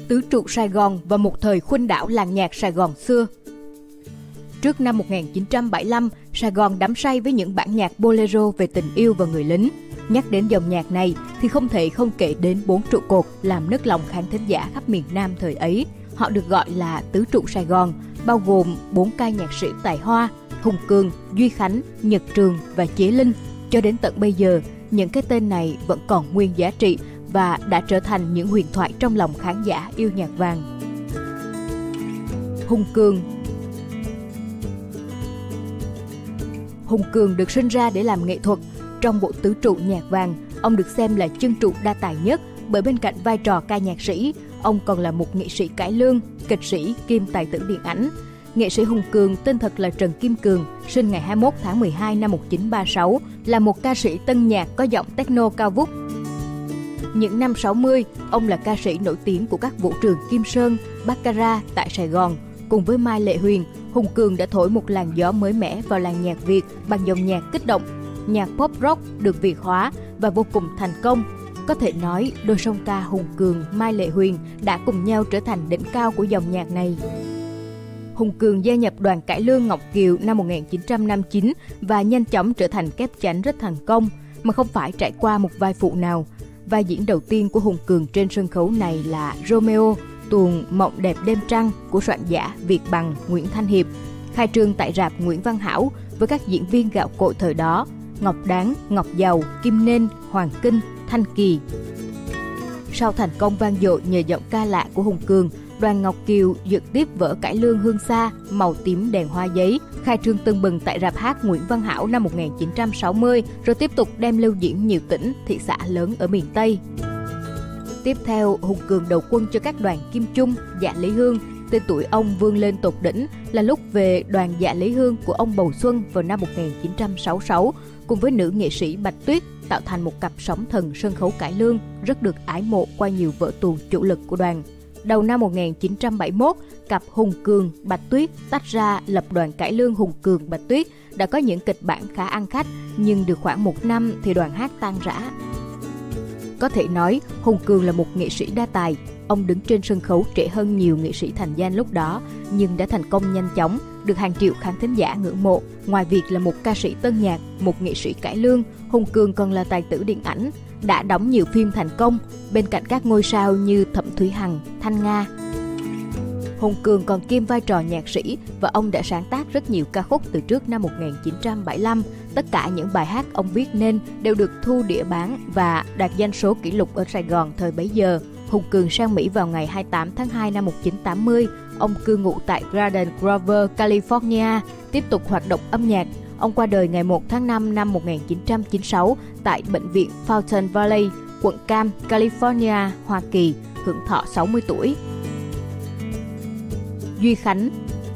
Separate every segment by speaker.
Speaker 1: tứ trụ Sài Gòn và một thời khuynh đảo làng nhạc Sài Gòn xưa. Trước năm 1975, Sài Gòn đắm say với những bản nhạc bolero về tình yêu và người lính. Nhắc đến dòng nhạc này thì không thể không kể đến 4 trụ cột làm nức lòng khán thính giả khắp miền Nam thời ấy. Họ được gọi là tứ trụ Sài Gòn, bao gồm 4 ca nhạc sĩ tài hoa: Hùng Cường, Duy Khánh, Nhật Trường và Chế Linh. Cho đến tận bây giờ, những cái tên này vẫn còn nguyên giá trị và đã trở thành những huyền thoại trong lòng khán giả yêu nhạc vàng. Hùng Cường. Hùng Cường được sinh ra để làm nghệ thuật. Trong bộ tứ trụ nhạc vàng, ông được xem là chân trụ đa tài nhất bởi bên cạnh vai trò ca nhạc sĩ, ông còn là một nghệ sĩ cải lương, kịch sĩ kiêm tài tử điện ảnh. Nghệ sĩ Hùng Cường tên thật là Trần Kim Cường, sinh ngày 21 tháng 12 năm 1936, là một ca sĩ tân nhạc có giọng techno cao vút. Những năm 60, ông là ca sĩ nổi tiếng của các vũ trường Kim Sơn, Baccarat tại Sài Gòn. Cùng với Mai Lệ Huyền, Hùng Cường đã thổi một làn gió mới mẻ vào làng nhạc Việt bằng dòng nhạc kích động, nhạc pop rock được Việt hóa và vô cùng thành công. Có thể nói, đôi song ca Hùng Cường, Mai Lệ Huyền đã cùng nhau trở thành đỉnh cao của dòng nhạc này. Hùng Cường gia nhập đoàn cải lương Ngọc Kiều năm 1959 và nhanh chóng trở thành kép chánh rất thành công, mà không phải trải qua một vai phụ nào. Vai diễn đầu tiên của Hùng Cường trên sân khấu này là Romeo, tuồng Mộng đẹp đêm trăng của soạn giả Việt Bằng Nguyễn Thanh Hiệp, khai trương tại rạp Nguyễn Văn Hảo với các diễn viên gạo cội thời đó: Ngọc Đáng, Ngọc Giàu, Kim Nên, Hoàng Kinh, Thanh Kỳ. Sau thành công vang dội nhờ giọng ca lạ của Hùng Cường, đoàn Ngọc Kiều dựng tiếp vở cải lương Hương Xa, Màu tím đèn hoa giấy, khai trương tưng bừng tại rạp hát Nguyễn Văn Hảo năm 1960, rồi tiếp tục đem lưu diễn nhiều tỉnh, thị xã lớn ở miền Tây. Tiếp theo, Hùng Cường đầu quân cho các đoàn Kim Chung, Dạ Lý Hương. Tên tuổi ông vươn lên tột đỉnh là lúc về đoàn Dạ Lý Hương của ông Bầu Xuân vào năm 1966, cùng với nữ nghệ sĩ Bạch Tuyết, tạo thành một cặp sóng thần sân khấu cải lương rất được ái mộ qua nhiều vở tuồng chủ lực của đoàn. Đầu năm 1971, cặp Hùng Cường, Bạch Tuyết tách ra lập đoàn cải lương Hùng Cường, Bạch Tuyết đã có những kịch bản khá ăn khách, nhưng được khoảng 1 năm thì đoàn hát tan rã. Có thể nói, Hùng Cường là một nghệ sĩ đa tài. Ông đứng trên sân khấu trễ hơn nhiều nghệ sĩ thành danh lúc đó, nhưng đã thành công nhanh chóng, được hàng triệu khán thính giả ngưỡng mộ. Ngoài việc là một ca sĩ tân nhạc, một nghệ sĩ cải lương, Hùng Cường còn là tài tử điện ảnh, đã đóng nhiều phim thành công, bên cạnh các ngôi sao như Thẩm Thúy Hằng, Thanh Nga. Hùng Cường còn kiêm vai trò nhạc sĩ và ông đã sáng tác rất nhiều ca khúc từ trước năm 1975. Tất cả những bài hát ông viết nên đều được thu đĩa bán và đạt doanh số kỷ lục ở Sài Gòn thời bấy giờ. Hùng Cường sang Mỹ vào ngày 28 tháng 2 năm 1980. Ông cư ngụ tại Garden Grove, California, tiếp tục hoạt động âm nhạc. Ông qua đời ngày 1 tháng 5 năm 1996 tại Bệnh viện Fountain Valley, quận Cam, California, Hoa Kỳ, hưởng thọ 60 tuổi. Duy Khánh.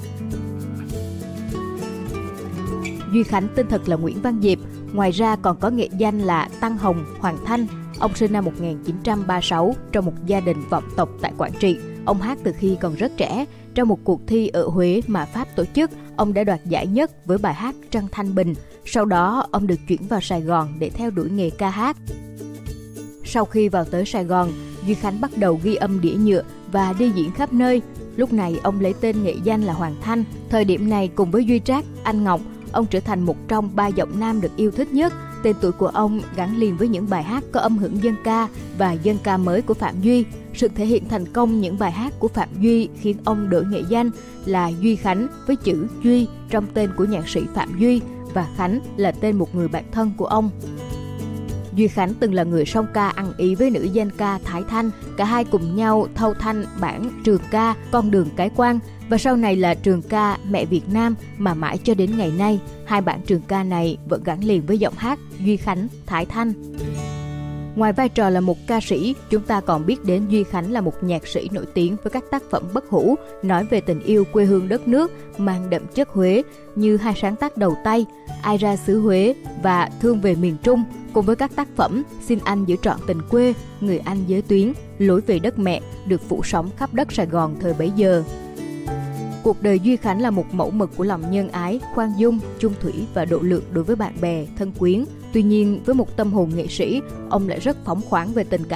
Speaker 1: Duy Khánh tên thật là Nguyễn Văn Diệp, ngoài ra còn có nghệ danh là Tăng Hồng, Hoàng Thanh. Ông sinh năm 1936 trong một gia đình vọng tộc tại Quảng Trị. Ông hát từ khi còn rất trẻ. Trong một cuộc thi ở Huế mà Pháp tổ chức, ông đã đoạt giải nhất với bài hát Trăng Thanh Bình. Sau đó, ông được chuyển vào Sài Gòn để theo đuổi nghề ca hát. Sau khi vào tới Sài Gòn, Duy Khánh bắt đầu ghi âm đĩa nhựa và đi diễn khắp nơi. Lúc này, ông lấy tên nghệ danh là Hoàng Thanh. Thời điểm này, cùng với Duy Trác, Anh Ngọc, ông trở thành một trong 3 giọng nam được yêu thích nhất. Tên tuổi của ông gắn liền với những bài hát có âm hưởng dân ca và dân ca mới của Phạm Duy. Sự thể hiện thành công những bài hát của Phạm Duy khiến ông đổi nghệ danh là Duy Khánh với chữ Duy trong tên của nhạc sĩ Phạm Duy và Khánh là tên một người bạn thân của ông. Duy Khánh từng là người song ca ăn ý với nữ danh ca Thái Thanh. Cả hai cùng nhau thâu thanh bản trường ca Con đường cái quan và sau này là trường ca Mẹ Việt Nam, mà mãi cho đến ngày nay, hai bản trường ca này vẫn gắn liền với giọng hát Duy Khánh, Thái Thanh. Ngoài vai trò là một ca sĩ, chúng ta còn biết đến Duy Khánh là một nhạc sĩ nổi tiếng với các tác phẩm bất hủ nói về tình yêu quê hương đất nước mang đậm chất Huế như hai sáng tác đầu tay Ai ra xứ Huế và Thương về miền Trung, cùng với các tác phẩm Xin anh giữ trọn tình quê, Người anh giới tuyến, Lối về đất mẹ được phủ sóng khắp đất Sài Gòn thời bấy giờ. Cuộc đời Duy Khánh là một mẫu mực của lòng nhân ái, khoan dung, chung thủy và độ lượng đối với bạn bè, thân quyến. Tuy nhiên, với một tâm hồn nghệ sĩ, ông lại rất phóng khoáng về tình cảm.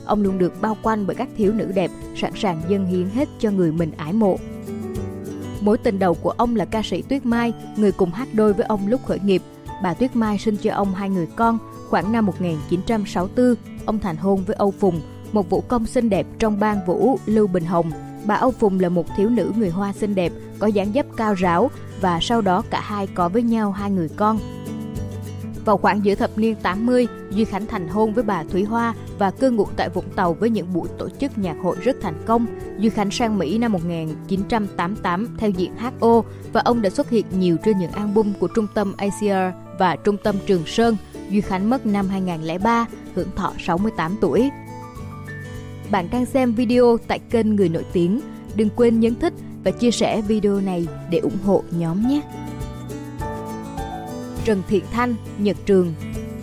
Speaker 1: ông luôn được bao quanh bởi các thiếu nữ đẹp, sẵn sàng dâng hiến hết cho người mình ái mộ. Mối tình đầu của ông là ca sĩ Tuyết Mai, người cùng hát đôi với ông lúc khởi nghiệp. Bà Tuyết Mai sinh cho ông 2 người con. Khoảng năm 1964, ông thành hôn với Âu Phùng, một vũ công xinh đẹp trong ban vũ Lưu Bình Hồng. Bà Âu Phùng là một thiếu nữ người Hoa xinh đẹp, có dáng dấp cao ráo và sau đó cả hai có với nhau 2 người con. Vào khoảng giữa thập niên 80, Duy Khánh thành hôn với bà Thúy Hoa và cư ngụ tại Vũng Tàu với những buổi tổ chức nhạc hội rất thành công. Duy Khánh sang Mỹ năm 1988 theo diện HO và ông đã xuất hiện nhiều trên những album của Trung tâm ACR và Trung tâm Trường Sơn. Duy Khánh mất năm 2003, hưởng thọ 68 tuổi. Bạn đang xem video tại kênh Người Nổi Tiếng. Đừng quên nhấn thích và chia sẻ video này để ủng hộ nhóm nhé. Trần Thiện Thanh, Nhật Trường.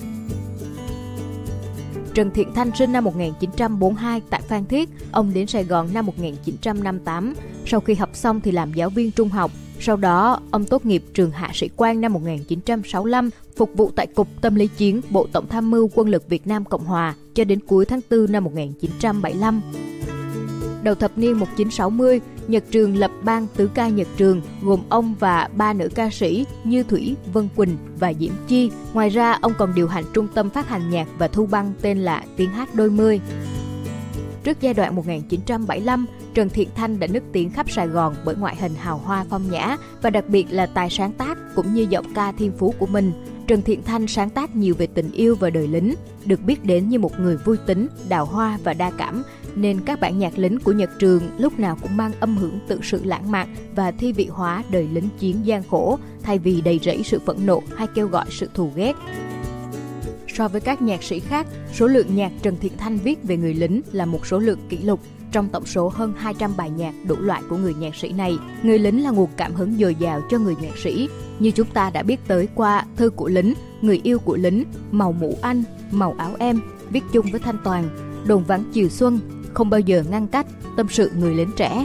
Speaker 1: Trần Thiện Thanh sinh năm 1942 tại Phan Thiết. Ông đến Sài Gòn năm 1958. Sau khi học xong thì làm giáo viên trung học. Sau đó, ông tốt nghiệp trường Hạ sĩ quan năm 1965, phục vụ tại Cục Tâm lý Chiến, Bộ Tổng tham mưu Quân lực Việt Nam Cộng Hòa cho đến cuối tháng 4 năm 1975. Đầu thập niên 1960, Nhật Trường lập ban tứ ca Nhật Trường, gồm ông và 3 nữ ca sĩ Như Thủy, Vân Quỳnh và Diễm Chi. Ngoài ra, ông còn điều hành trung tâm phát hành nhạc và thu băng tên là Tiếng Hát Đôi Mươi. Trước giai đoạn 1975, Trần Thiện Thanh đã nức tiếng khắp Sài Gòn bởi ngoại hình hào hoa phong nhã và đặc biệt là tài sáng tác cũng như giọng ca thiên phú của mình. Trần Thiện Thanh sáng tác nhiều về tình yêu và đời lính, được biết đến như một người vui tính, đào hoa và đa cảm, nên các bản nhạc lính của Nhật Trường lúc nào cũng mang âm hưởng tự sự lãng mạn và thi vị hóa đời lính chiến gian khổ, thay vì đầy rẫy sự phẫn nộ hay kêu gọi sự thù ghét. So với các nhạc sĩ khác, số lượng nhạc Trần Thiện Thanh viết về người lính là một số lượng kỷ lục. Trong tổng số hơn 200 bài nhạc đủ loại của người nhạc sĩ này, người lính là nguồn cảm hứng dồi dào cho người nhạc sĩ. Như chúng ta đã biết tới qua Thư của lính, Người yêu của lính, Màu mũ anh, Màu áo em, viết chung với Thanh Toàn, Đồn vắng chiều xuân, Không bao giờ ngăn cách, Tâm sự người lính trẻ.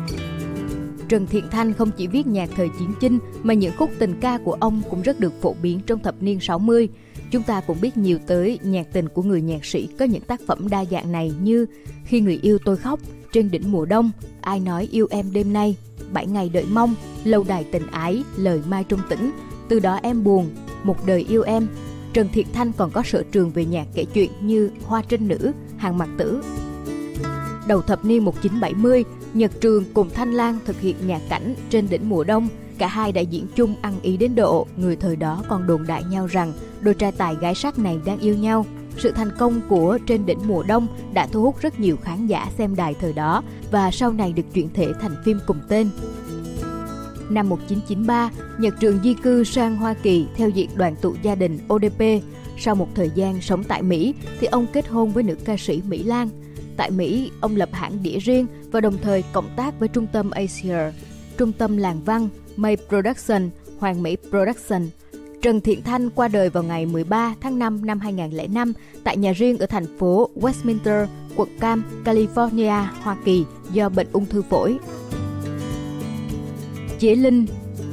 Speaker 1: Trần Thiện Thanh không chỉ viết nhạc thời chiến chinh mà những khúc tình ca của ông cũng rất được phổ biến trong thập niên 60. Chúng ta cũng biết nhiều tới nhạc tình của người nhạc sĩ có những tác phẩm đa dạng này như Khi người yêu tôi khóc, Trên đỉnh mùa đông, Ai nói yêu em đêm nay, 7 ngày đợi mong, Lâu đài tình ái, Lời mai trung tĩnh, Từ đó em buồn, Một đời yêu em. Trần Thiện Thanh còn có sở trường về nhạc kể chuyện như Hoa trinh nữ, Hàng mặc tử. Đầu thập niên 1970, Nhật Trường cùng Thanh Lan thực hiện nhạc cảnh Trên đỉnh mùa đông. Cả hai đã diễn chung ăn ý đến độ người thời đó còn đồn đại nhau rằng đôi trai tài gái sắc này đang yêu nhau. Sự thành công của Trên đỉnh mùa đông đã thu hút rất nhiều khán giả xem đài thời đó và sau này được chuyển thể thành phim cùng tên. Năm 1993, Nhật Trường di cư sang Hoa Kỳ theo diện đoàn tụ gia đình ODP. Sau một thời gian sống tại Mỹ thì ông kết hôn với nữ ca sĩ Mỹ Lan. Tại Mỹ, ông lập hãng đĩa riêng và đồng thời cộng tác với trung tâm ACR, trung tâm Làng Văn, May Production, Hoàng Mỹ Production. Trần Thiện Thanh qua đời vào ngày 13 tháng 5 năm 2005 tại nhà riêng ở thành phố Westminster, quận Cam, California, Hoa Kỳ do bệnh ung thư phổi. Chế Linh.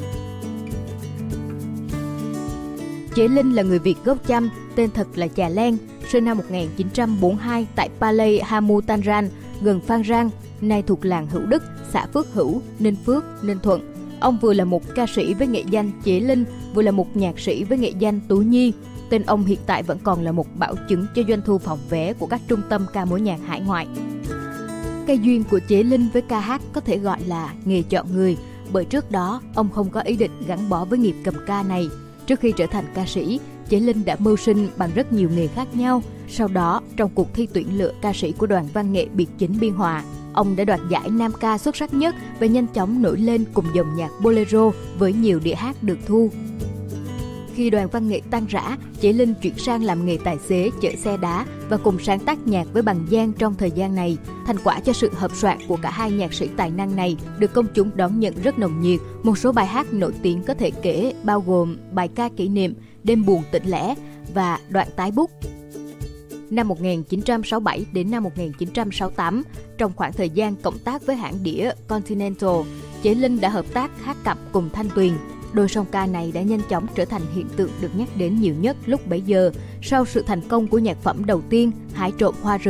Speaker 1: Chế Linh là người Việt gốc Chăm, tên thật là Chà Len, sinh năm 1942 tại Palais Hamutanran, gần Phan Rang, nay thuộc làng Hữu Đức, xã Phước Hữu, Ninh Phước, Ninh Thuận. Ông vừa là một ca sĩ với nghệ danh Chế Linh, vừa là một nhạc sĩ với nghệ danh Tú Nhi. Tên ông hiện tại vẫn còn là một bảo chứng cho doanh thu phòng vé của các trung tâm ca mối nhạc hải ngoại. Cái duyên của Chế Linh với ca hát có thể gọi là nghề chọn người, bởi trước đó ông không có ý định gắn bó với nghiệp cầm ca này. Trước khi trở thành ca sĩ, Chế Linh đã mưu sinh bằng rất nhiều nghề khác nhau. Sau đó, trong cuộc thi tuyển lựa ca sĩ của đoàn văn nghệ Biệt Chính Biên Hòa, ông đã đoạt giải nam ca xuất sắc nhất và nhanh chóng nổi lên cùng dòng nhạc bolero với nhiều đĩa hát được thu. Khi đoàn văn nghệ tan rã, Chế Linh chuyển sang làm nghề tài xế chở xe đá và cùng sáng tác nhạc với Bằng Giang trong thời gian này. Thành quả cho sự hợp soạn của cả hai nhạc sĩ tài năng này được công chúng đón nhận rất nồng nhiệt. Một số bài hát nổi tiếng có thể kể bao gồm bài ca kỷ niệm Đêm buồn tĩnh lẻ và Đoạn tái bút. Năm 1967 đến năm 1968, trong khoảng thời gian cộng tác với hãng đĩa Continental, Chế Linh đã hợp tác hát cặp cùng Thanh Tuyền. Đôi song ca này đã nhanh chóng trở thành hiện tượng được nhắc đến nhiều nhất lúc bấy giờ, sau sự thành công của nhạc phẩm đầu tiên Hái trộm hoa rừng.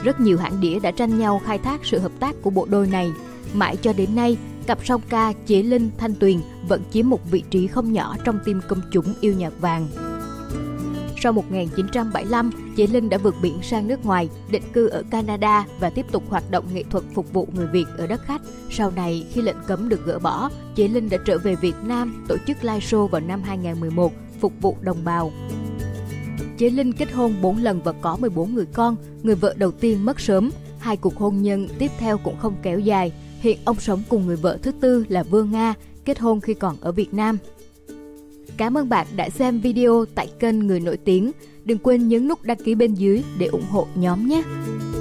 Speaker 1: Rất nhiều hãng đĩa đã tranh nhau khai thác sự hợp tác của bộ đôi này. Mãi cho đến nay, cặp song ca Chế Linh, Thanh Tuyền vẫn chiếm một vị trí không nhỏ trong tim công chúng yêu nhạc vàng. Sau 1975, Chế Linh đã vượt biển sang nước ngoài, định cư ở Canada và tiếp tục hoạt động nghệ thuật phục vụ người Việt ở đất khách. Sau này, khi lệnh cấm được gỡ bỏ, Chế Linh đã trở về Việt Nam tổ chức live show vào năm 2011, phục vụ đồng bào. Chế Linh kết hôn 4 lần và có 14 người con. Người vợ đầu tiên mất sớm, 2 cuộc hôn nhân tiếp theo cũng không kéo dài. Hiện ông sống cùng người vợ thứ tư là Vương Nga, kết hôn khi còn ở Việt Nam. Cảm ơn bạn đã xem video tại kênh Người Nổi Tiếng. Đừng quên nhấn nút đăng ký bên dưới để ủng hộ nhóm nhé!